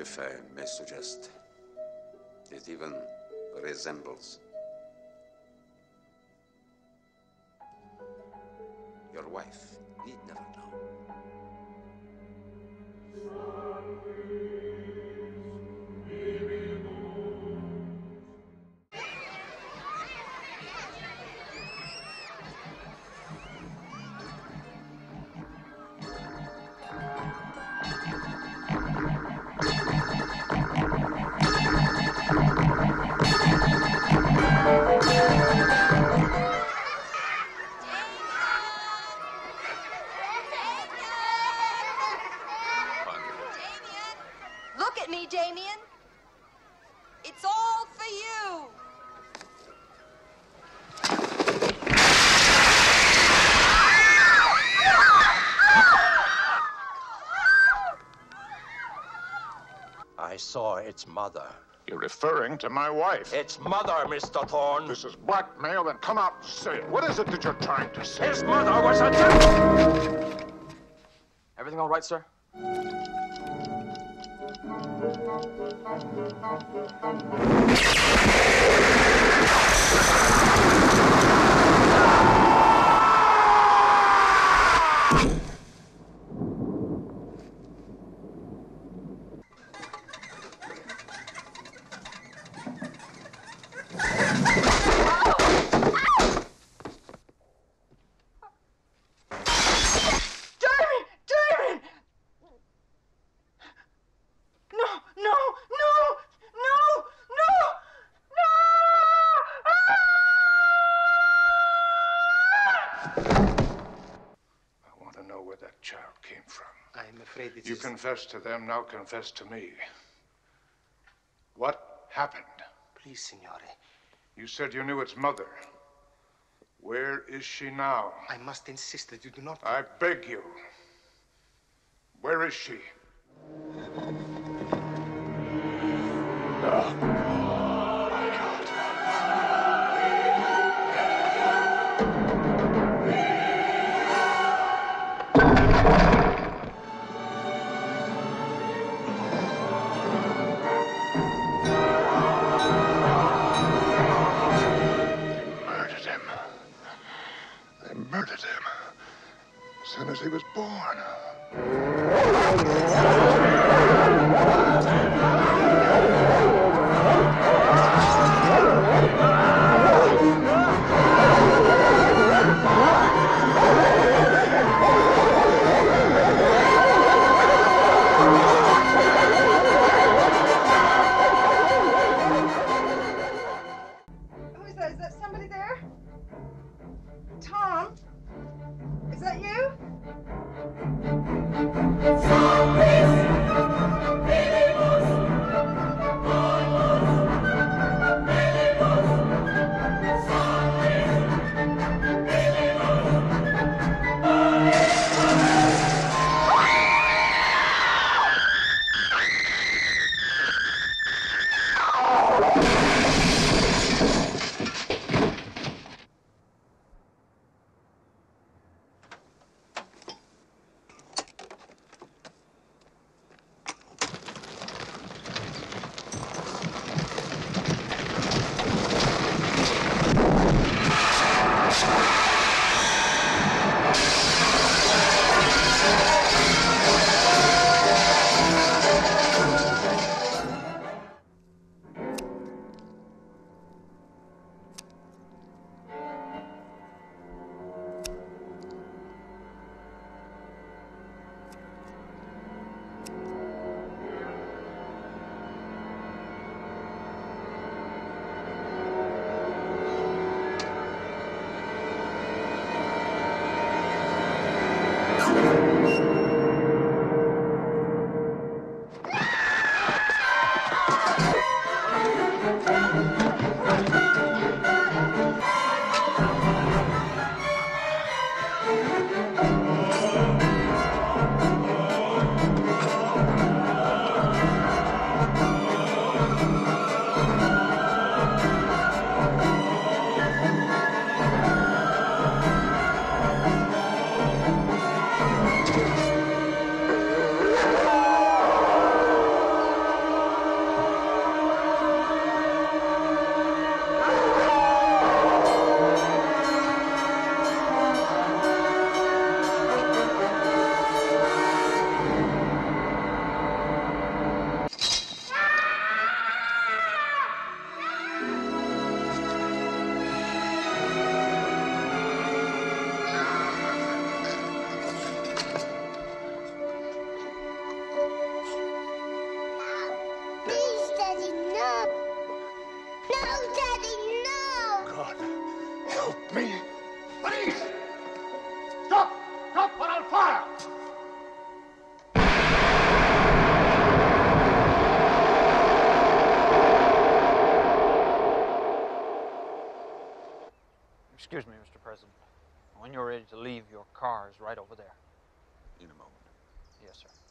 if I may suggest. It even resembles your wife need never know. Look at me, Damien. It's all for you. I saw its mother. You're referring to my wife. Its mother, Mr. Thorne. This is blackmail, then come out and say it. What is it that you're trying to say? His mother was a... Everything all right, sir? You confessed to them, now confess to me. What happened? Please, signore. You said you knew its mother. Where is she now? I must insist that you do not... I beg you. Where is she? Murdered him as soon as he was born. Who is that? Is that somebody there? Tom? Is that you? Excuse me, Mr. President. When you're ready to leave, your car is right over there. In a moment. Yes, sir.